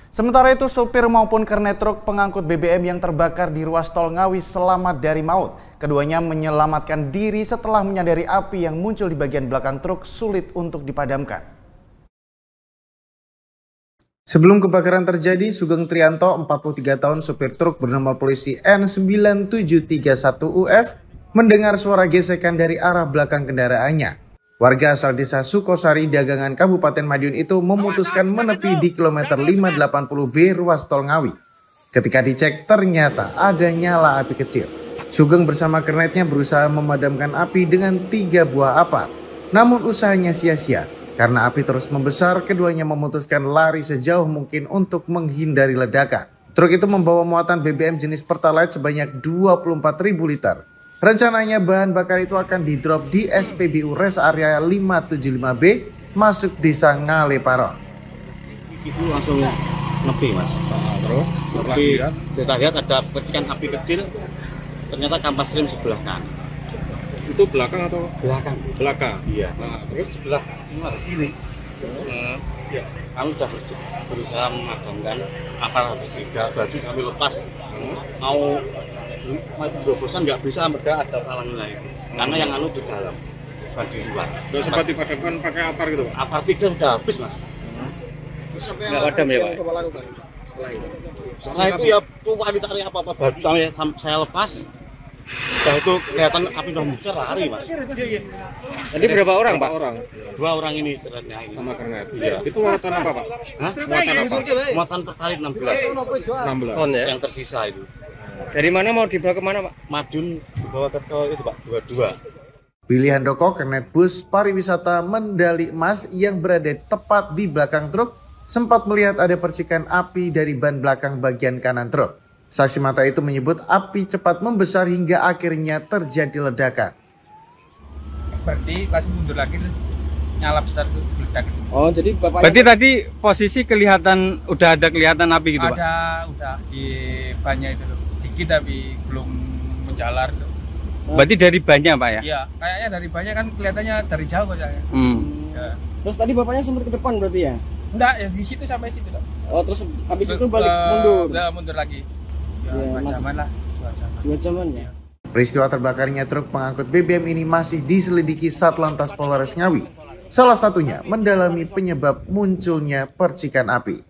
Sementara itu, sopir maupun kernet truk pengangkut BBM yang terbakar di ruas tol Ngawi selamat dari maut. Keduanya menyelamatkan diri setelah menyadari api yang muncul di bagian belakang truk sulit untuk dipadamkan. Sebelum kebakaran terjadi, Sugeng Trianto, 43 tahun, supir truk bernama polisi N9731UF, mendengar suara gesekan dari arah belakang kendaraannya. Warga asal desa Sukosari, Dagangan, Kabupaten Madiun itu memutuskan menepi di kilometer 580B ruas tol Ngawi. Ketika dicek, ternyata ada nyala api kecil. Sugeng bersama kernetnya berusaha memadamkan api dengan 3 buah apar. Namun usahanya sia-sia. Karena api terus membesar, keduanya memutuskan lari sejauh mungkin untuk menghindari ledakan. Truk itu membawa muatan BBM jenis Pertalite sebanyak 24.000 liter. Rencananya bahan bakar itu akan didrop di SPBU Res Area 575B masuk desa Ngaleparon. Itu langsung nepi, Mas. Terus Nepi, kita lihat ada percikan api kecil, ternyata kampas rem sebelah kanan. itu belakang atau Belakang. belakang? Iya. Nah, terus Sebelah ini. ya. Kami sudah berusaha memadamkan apa habis tidak baju kami lepas. Mau berobosan nggak bisa, mereka ada palangnya itu. Karena yang anu di dalam, di luar. Terus sempat dipadamkan pakai apar gitu, Pak? Apar tiga sudah habis, Mas. Nggak padam ya, Pak? Setelah itu ya coba dicari apa-apa, baju saya lepas. Setelah itu kelihatan api sudah besar, lari, Mas. Tadi berapa orang, Pak? Dua orang ini ternyata ini. Sama kernet. Iya. Itu muatan apa, Pak? Hah? Muatan apa? Muatan Pertalite 16 16 ton ya? yang tersisa itu. Dari mana mau dibawa ke mana, Pak? Madiun dibawa ke tol itu, Pak, 22. Billy Handoko, kernet bus pariwisata medali emas yang berada tepat di belakang truk, sempat melihat ada percikan api dari ban belakang bagian kanan truk. Saksi mata itu menyebut api cepat membesar hingga akhirnya terjadi ledakan. Berarti langsung mundur lagi, nyala besar tuh, meledak. Oh, jadi Bapak Berarti tadi posisi kelihatan udah ada kelihatan api gitu, Pak? Udah di bannya itu loh, dikit tapi belum menjalar tuh. Berarti dari bannya, Pak ya? Iya, kayaknya dari bannya kan kelihatannya dari jauh aja. Ya. Terus tadi Bapaknya sempat ke depan berarti ya? Enggak, ya di situ sampai situ loh. Oh, terus habis itu balik mundur. Udah mundur lagi. Ya, Ya, 2 jaman lah. 2 jaman ya? Peristiwa terbakarnya truk pengangkut BBM ini masih diselidiki Satlantas Polres Ngawi. Salah satunya mendalami penyebab munculnya percikan api.